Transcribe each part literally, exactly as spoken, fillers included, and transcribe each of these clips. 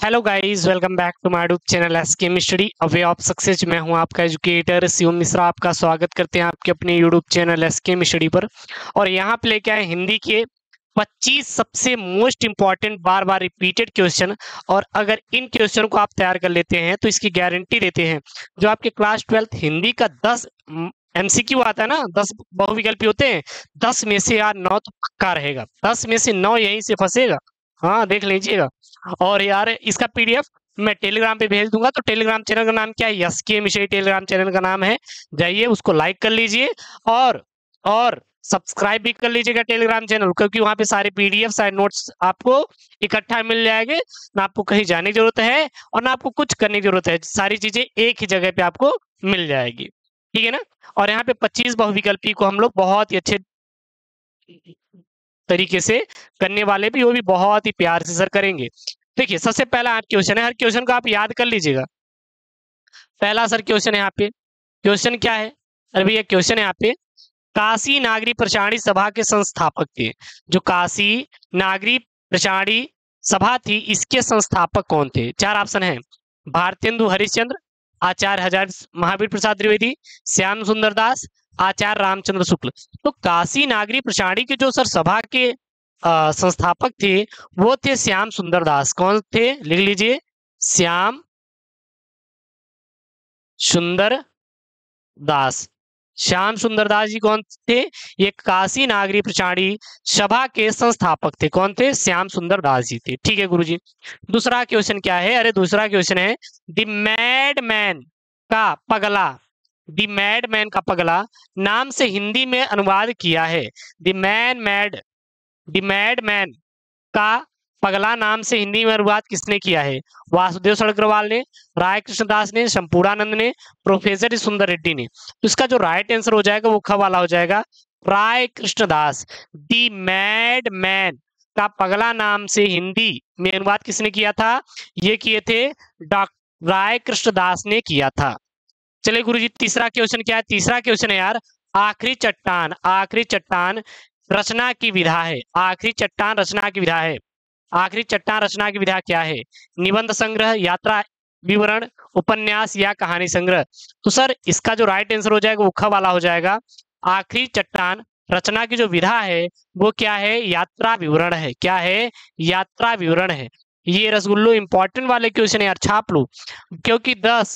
Hello guys, welcome back to my YouTube channel S K study a way of success. मैं हूं आपका educator Shivam Mishra. आपका स्वागत करते हैं आपके अपने YouTube channel S K study पर। और यहां पे लेके आए हिंदी के पच्चीस सबसे मोस्ट इंपॉर्टेंट बार बार रिपीटेड क्वेश्चन। और अगर इन क्वेश्चन को आप तैयार कर लेते हैं तो इसकी गारंटी देते हैं जो आपके क्लास ट्वेल्थ हिंदी का दस एमसीक्यू आता है ना, दस बहुविकल्पी होते हैं, दस में से यार नौ तो पक्का रहेगा, दस में से नौ यहीं से फंसेगा। हाँ, देख लीजिएगा। और यार इसका पीडीएफ मैं टेलीग्राम पे भेज दूंगा। तो टेलीग्राम चैनल का नाम क्या है? यस के मिश्री टेलीग्राम चैनल का नाम है। जाइए उसको लाइक कर लीजिए और और सब्सक्राइब भी कर लीजिएगा टेलीग्राम चैनल, क्योंकि वहां पे सारे पीडीएफ सारे नोट्स आपको इकट्ठा मिल जाएंगे। ना आपको कहीं जाने की जरूरत है और ना आपको कुछ करने की जरूरत है, सारी चीजें एक ही जगह पे आपको मिल जाएगी। ठीक है ना। और यहाँ पे पच्चीस बहुविकल्पी को हम लोग बहुत ही अच्छे तरीके से करने वाले भी, वो भी बहुत ही प्यार से सर करेंगे। देखिए सबसे पहला आप क्वेश्चन है, हर क्वेश्चन को आप याद कर लीजिएगा। पहला सर क्वेश्चन है यहाँ पे, क्वेश्चन क्या है? अरे भैया क्वेश्चन है यहाँ पे, काशी नागरी प्रचारणी सभा के संस्थापक थे। जो काशी नागरी प्रचारणी सभा थी, इसके संस्थापक कौन थे? चार ऑप्शन है, भारतेंदु हरिश्चंद्र, आचार्य हजार महावीर प्रसाद द्विवेदी, श्याम सुंदर दास, आचार्य रामचंद्र शुक्ल। तो काशी नागरी प्रचारणी के जो सर सभा के आ, संस्थापक थे वो थे श्याम सुंदर दास। कौन थे? लिख लीजिए, श्याम सुंदर दास। श्याम सुंदर दास जी कौन थे? ये काशी नागरी प्रचारणी सभा के संस्थापक थे। कौन थे? श्याम सुंदर दास जी थे। ठीक है गुरुजी। दूसरा क्वेश्चन क्या है? अरे दूसरा क्वेश्चन है, द मैड मैन का पगला, द मैड मैन का पगला नाम से हिंदी में अनुवाद किया है। The man mad the mad man का पगला नाम से हिंदी में अनुवाद किसने किया है? वासुदेव सड़ग्रवाल ने, राय कृष्णदास ने, शंपूरानंद ने, प्रोफेसर सुंदर रेड्डी ने। तो इसका जो राइट आंसर हो जाएगा वो ख वाला हो जाएगा, Rai Krishnadas. The mad man का पगला नाम से हिंदी में अनुवाद किसने किया था? ये किए थे डॉक्टर राय कृष्णदास ने किया था। चलिए गुरुजी, तीसरा क्वेश्चन क्या है? तीसरा क्वेश्चन है यार, आखिरी चट्टान, आखिरी चट्टान रचना की विधा है। आखिरी चट्टान रचना की विधा है। आखिरी चट्टान रचना की विधा क्या है? निबंध संग्रह, यात्रा विवरण, उपन्यास या कहानी संग्रह। तो सर इसका जो राइट आंसर हो जाएगा वो ख वाला हो जाएगा। आखिरी चट्टान रचना की जो विधा है वो क्या है? यात्रा विवरण है। क्या है? यात्रा विवरण है। ये रसगुल्लो इंपॉर्टेंट वाले क्वेश्चन है यार, छाप लो, क्योंकि दस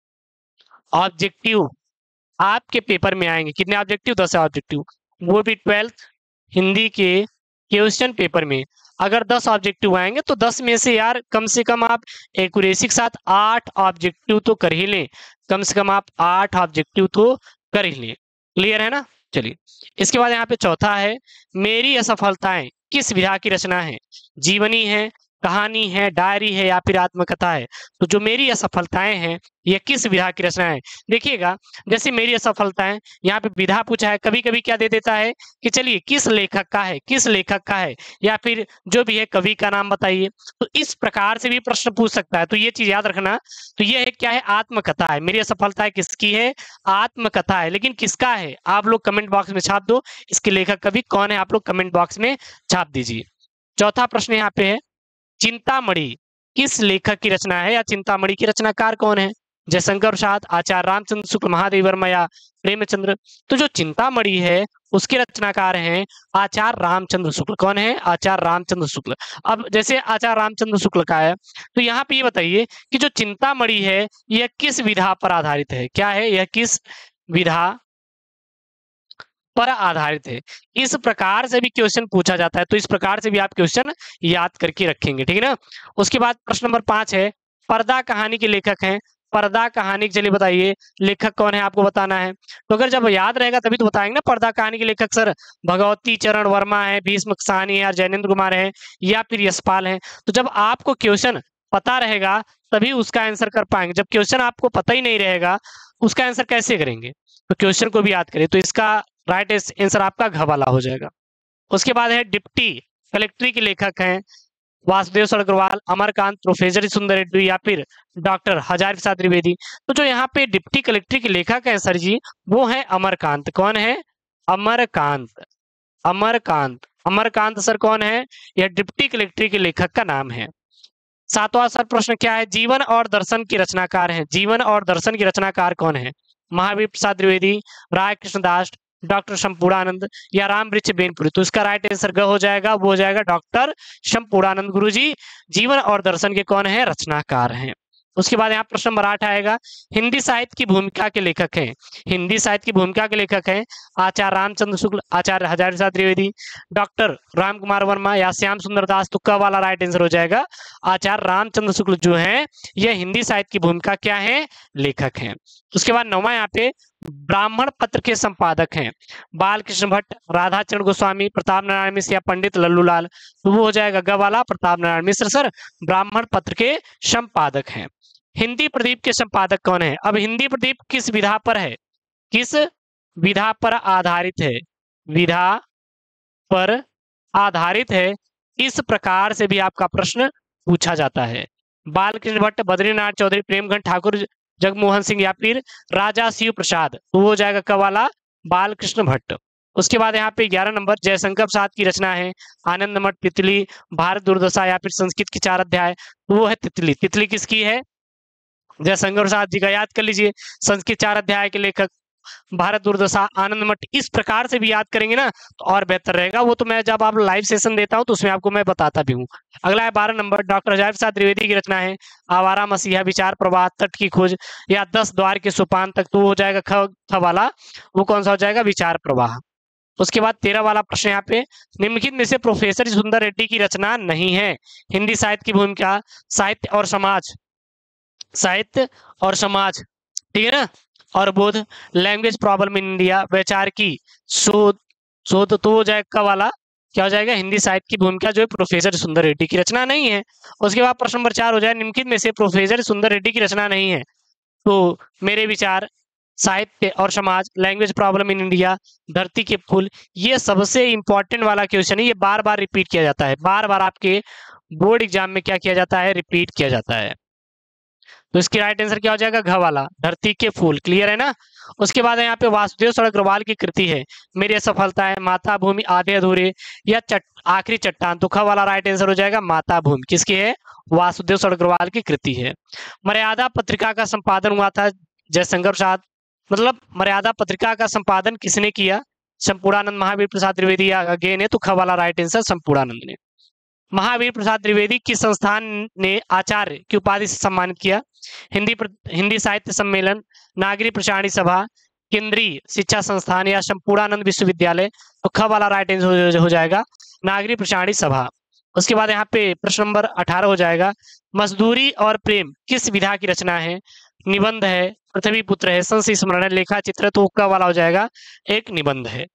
ऑब्जेक्टिव आपके पेपर में आएंगे। कितने ऑब्जेक्टिव? दस ऑब्जेक्टिव, वो भी ट्वेल्थ हिंदी के क्वेश्चन पेपर में। अगर दस ऑब्जेक्टिव आएंगे तो दस में से यार कम से कम आप एक्यूरेसी के साथ आठ ऑब्जेक्टिव तो कर ही लें। कम से कम आप आठ ऑब्जेक्टिव तो कर ही लें। क्लियर है ना? चलिए इसके बाद यहाँ पे चौथा है, मेरी असफलताएं किस विधा की रचना है? जीवनी है, कहानी है, डायरी है या फिर आत्मकथा है? तो जो मेरी असफलताएं हैं ये किस विधा की रचना है? देखिएगा, जैसे मेरी असफलताएं, यहाँ पे विधा पूछा है, कभी कभी क्या दे देता है कि चलिए किस लेखक का है, किस लेखक का है, या फिर जो भी है कवि का नाम बताइए। तो इस प्रकार से भी प्रश्न पूछ सकता है, तो ये चीज याद रखना। तो ये है क्या है? आत्मकथा है। मेरी असफलताएं किसकी है? आत्मकथा है। लेकिन किसका है आप लोग कमेंट बॉक्स में छाप दो, इसके लेखक कवि कौन है आप लोग कमेंट बॉक्स में छाप दीजिए। चौथा प्रश्न यहाँ पे है, चिंतामणि किस लेखक की रचना है या चिंतामणि की रचनाकार कौन है? जयशंकर प्रसाद, आचार्य रामचंद्र शुक्ल, महादेव वर्मा या प्रेमचंद्र। तो जो चिंतामणि है उसके रचनाकार हैं आचार्य रामचंद्र शुक्ल। कौन है? आचार्य रामचंद्र शुक्ल। अब जैसे आचार्य रामचंद्र शुक्ल का है, तो यहाँ पे ये बताइए कि जो चिंतामणि है यह किस विधा पर आधारित है? क्या है? यह किस विधा पर आधारित है? इस प्रकार से भी क्वेश्चन पूछा जाता है, तो इस प्रकार से भी आप क्वेश्चन याद करके रखेंगे। ठीक है ना। उसके बाद प्रश्न नंबर पांच है, पर्दा कहानी के लेखक हैं। पर्दा कहानी के, चलिए बताइए लेखक कौन है आपको बताना है। तो अगर जब याद रहेगा तभी तो बताएंगे ना। पर्दा कहानी के लेखक सर भगवती चरण वर्मा है, भीष्म साहनी है, जैनेन्द्र कुमार है या फिर यशपाल है। तो जब आपको क्वेश्चन पता रहेगा तभी उसका आंसर कर पाएंगे। जब क्वेश्चन आपको पता ही नहीं रहेगा उसका आंसर कैसे करेंगे? तो क्वेश्चन को भी याद करें। तो इसका राइट आंसर आपका घ वाला हो जाएगा। उसके बाद है डिप्टी कलेक्ट्री के लेखक हैं वासुदेव सड़ग्रवाल, अमरकांत, प्रोफेसर सुंदर रेड्डी या फिर डॉक्टर हजार प्रसाद द्विवेदी। तो जो यहाँ पे डिप्टी कलेक्ट्री के लेखक हैं सर जी वो है अमरकांत। कौन है? अमरकांत। अमरकांत अमरकांत सर कौन है? यह डिप्टी कलेक्ट्री के लेखक का नाम है। सातवां सर प्रश्न क्या है, जीवन और दर्शन के रचनाकार हैं, जीवन और दर्शन के रचनाकार कौन है? महावीर प्रसाद द्विवेदी, राय कृष्णदास, डॉक्टर शंपूर्णानंद या रामवृक्ष बेनपुरी। तो इसका राइट आंसर ग हो जाएगा, वो हो जाएगा डॉक्टर शंपूर्णानंद। गुरुजी जीवन और दर्शन के कौन है? रचनाकार हैं। उसके बाद यहाँ प्रश्न नंबर आठ आएगा, हिंदी साहित्य की भूमिका के लेखक हैं, हिंदी साहित्य की भूमिका के लेखक हैं आचार्य रामचंद्र शुक्ल, आचार्य हजारी प्रसाद द्विवेदी, डॉक्टर राम कुमार वर्मा या श्याम सुंदर दास। तो क वाला राइट आंसर हो जाएगा आचार्य रामचंद्र शुक्ल जो है ये हिंदी साहित्य की भूमिका क्या है? लेखक हैं। उसके बाद नौवां यहाँ पे ब्राह्मण पत्र के संपादक हैं बालकृष्ण भट्ट, राधाचरण गोस्वामी, प्रताप नारायण मिश्र या पंडित लल्लूलाल। तो वो हो जाएगा ग वाला प्रताप नारायण मिश्र सर ब्राह्मण पत्र के संपादक हैं। हिंदी प्रदीप के संपादक कौन है? अब हिंदी प्रदीप किस विधा पर है? किस विधा पर आधारित है? विधा पर आधारित है, इस प्रकार से भी आपका प्रश्न पूछा जाता है। बालकृष्ण भट्ट, बद्रीनाथ चौधरी, प्रेमगंज ठाकुर, जगमोहन सिंह या फिर राजा शिव प्रसाद। तो वो हो जाएगा क वाला बालकृष्ण भट्ट। उसके बाद यहाँ पे ग्यारह नंबर जयशंकर प्रसाद की रचना है आनंद मठ, तितली, भारत दुर्दशा या फिर संस्कृत के चार अध्याय। तो वो है तितली। तितली किसकी है? जयशंकर प्रसाद जी का, याद कर लीजिए। संस्कृत चार अध्याय के लेखक, भारत दुर्दशा, आनंद मठ। इस प्रकार से भी याद करेंगे ना तो और बेहतर रहेगा। वो तो मैं जब आप लाइव सेशन देता हूं तो उसमें आपको मैं बताता भी हूँ। अगला है बारह नंबर डॉक्टर हजारी प्रसाद द्विवेदी की रचना है आवारा मसीहा, विचार प्रवाह, तट की खोज या दस द्वार के सोपान तक। तो हो जाएगा ख, ख वाला, वो कौन सा हो जाएगा? विचार प्रवाह। उसके बाद तेरह वाला प्रश्न यहाँ पे, निम्नलिखित में से प्रोफेसर सुंदर रेड्डी की रचना नहीं है। हिंदी साहित्य की भूमिका, साहित्य और समाज, साहित्य और समाज, ठीक है ना, और बोध, लैंग्वेज प्रॉब्लम इन इंडिया, वैचारिकी शोध शोध। तो हो जाएगा वाला क्या हो जाएगा? हिंदी साहित्य की भूमिका जो है प्रोफेसर सुंदर रेड्डी की रचना नहीं है। उसके बाद प्रश्न नंबर चार हो जाए, निम्नलिखित में से प्रोफेसर सुंदर रेड्डी की रचना नहीं है। तो मेरे विचार, साहित्य और समाज, लैंग्वेज प्रॉब्लम इन इंडिया, धरती के फूल। ये सबसे इंपॉर्टेंट वाला क्वेश्चन है, ये बार बार रिपीट किया जाता है, बार बार आपके बोर्ड एग्जाम में क्या किया जाता है? रिपीट किया जाता है। तो इसकी राइट आंसर क्या हो जाएगा? घ वाला, धरती के फूल। क्लियर है ना। उसके बाद यहाँ पे वासुदेव सर अग्रवाल की कृति है मेरी असफलता है, माता भूमि, आधे अधूरे या चट, आखिरी चट्टान। तो ख वाला राइट आंसर हो जाएगा माता भूमि। किसकी है? वासुदेव सर अग्रवाल की कृति है। मर्यादा पत्रिका का संपादन हुआ था जयशंकर प्रसाद, मतलब मर्यादा पत्रिका का संपादन किसने किया? शंपूर्णानंद, महावीर प्रसाद द्विवेदी या अगेन है। तो ख वाला राइट आंसर शंपूर्णानंद ने। महावीर प्रसाद द्विवेदी किस संस्थान ने आचार्य की उपाधि से सम्मानित किया? हिंदी हिंदी साहित्य सम्मेलन, नागरिक प्रचारणी सभा, केंद्रीय शिक्षा संस्थान या शंपूर्णानंद विश्वविद्यालय। तो ख वाला राइट आंसर हो जाएगा नागरिक प्रचारणी सभा। उसके बाद यहाँ पे प्रश्न नंबर अठारह हो जाएगा, मजदूरी और प्रेम किस विधा की रचना है? निबंध है, पृथ्वी पुत्र है, संस्मरण है, लेखा चित्र। तो क वाला हो जाएगा एक निबंध है।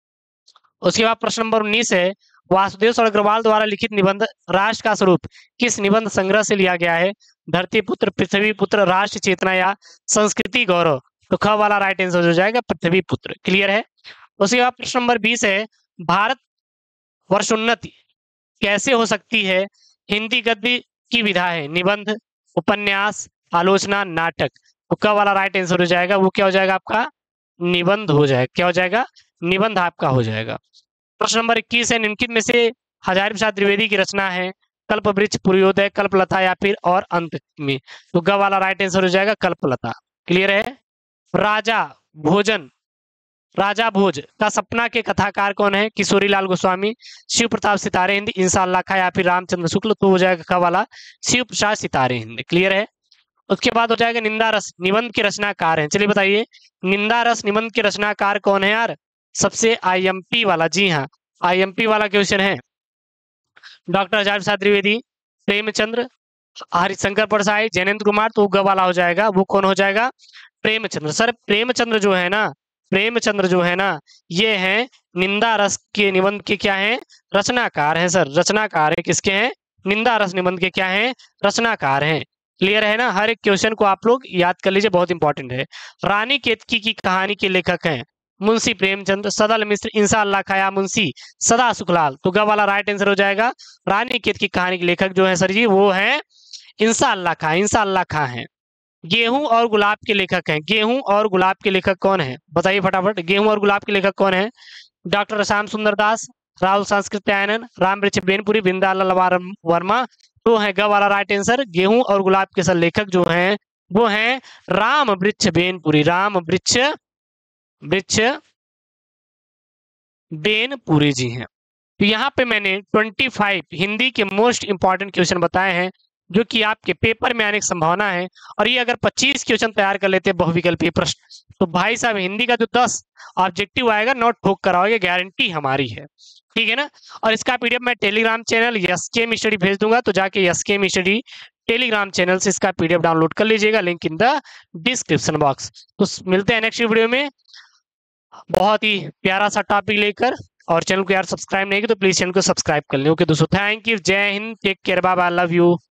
उसके बाद प्रश्न नंबर उन्नीस है, वासुदेव सर अग्रवाल द्वारा लिखित निबंध राष्ट्र का स्वरूप किस निबंध संग्रह से लिया गया है? धरती पुत्र, पृथ्वी पुत्र, राष्ट्र चेतना या संस्कृति गौरव। तो ख वाला राइट आंसर हो जाएगा पृथ्वी पुत्र। क्लियर है। उसके बाद प्रश्न नंबर बीस है, भारत वर्षोन्नति कैसे हो सकती है? हिंदी गद्य की विधा है निबंध, उपन्यास, आलोचना, नाटक। तो क वाला राइट आंसर हो जाएगा, वो क्या हो जाएगा आपका? निबंध हो जाएगा। क्या हो जाएगा? निबंध आपका हो जाएगा। प्रश्न नंबर इक्कीस है, निम्नलिखित में से हजारी प्रसाद द्विवेदी की रचना है कल्प वृक्ष, पूर्वोदय, कल्पलता या फिर और अंत में। तो ग वाला राइट आंसर हो जाएगा कल्पलता। क्लियर है। राजा भोजन, राजा भोज का सपना के कथाकार कौन है? किशोरी लाल गोस्वामी, शिव प्रताप सितारे हिंद, इंसान लाखा या फिर रामचंद्र शुक्ल। तो हो जाएगा ख वाला शिव प्रसाद सितारे हिंद। क्लियर है। उसके बाद हो जाएगा निंदा रस निबंध के रचनाकार हैं। चलिए बताइए निंदा रस निबंध के रचनाकार कौन है यार? सबसे आईएमपी वाला, जी हाँ आईएमपी वाला क्वेश्चन है, डॉक्टर हजारी प्रसाद द्विवेदी, प्रेमचंद्र, हरिशंकर परसाई, जैनेन्द्र कुमार। तो ग वाला हो जाएगा, वो कौन हो जाएगा? प्रेमचंद्र। सर प्रेमचंद्र जो है ना, प्रेमचंद्र जो है ना, ये हैं निंदा रस के निबंध के क्या हैं? रचनाकार हैं सर, रचनाकार है। किसके हैं? निंदा रस निबंध के क्या हैं? रचनाकार हैं। क्लियर है ना। हर एक क्वेश्चन को आप लोग याद कर लीजिए, बहुत इंपॉर्टेंट है। रानी केतकी की कहानी के लेखक हैं मुंशी प्रेमचंद, सदल मिश्र, इंसान लाखा या मुंशी सदा सुखलाल। तो ग वाला राइट आंसर हो जाएगा रानी केतकी की कहानी के लेखक जो है सर जी वो है इंसान लाखा, इंसान लाखा है। गेहूं और गुलाब के लेखक हैं, गेहूं और गुलाब के लेखक कौन है? बताइए फटाफट, गेहूं और गुलाब के लेखक कौन है? डॉक्टर श्याम सुंदर दास, राहुल संस्कृत्यायनन, रामवृक्ष बेनपुरी, बिंदालाल वर्मा तो है ग वाला राइट आंसर। गेहूं और गुलाब के सर लेखक जो हैं वो हैं राम वृक्ष बेनपुरी, राम वृक्ष वृक्ष बेनपुरी जी हैं। तो यहाँ पे मैंने पच्चीस हिंदी के मोस्ट इंपॉर्टेंट क्वेश्चन बताए हैं जो कि आपके पेपर में आने की संभावना है। और ये अगर पच्चीस क्वेश्चन तैयार कर लेते हैं बहुविकल्पीय प्रश्न तो भाई साहब हिंदी का जो दस ऑब्जेक्टिव आएगा नोट ठोक कराओगे, गारंटी हमारी है, ठीक है ना। और इसका पीडीएफ मैं Telegram channel S K study भेज दूंगा, तो जाके yes K study Telegram channel से इसका पीडीएफ डाउनलोड कर लीजिएगा, link in the description box. तो मिलते हैं नेक्स्ट वीडियो में बहुत ही प्यारा सा टॉपिक लेकर। और चैनल को यार सब्सक्राइब नहीं किया तो प्लीज चैनल को सब्सक्राइब कर लें। ओके दोस्तों, थैंक यू, जय हिंद, take care, bye bye, love you.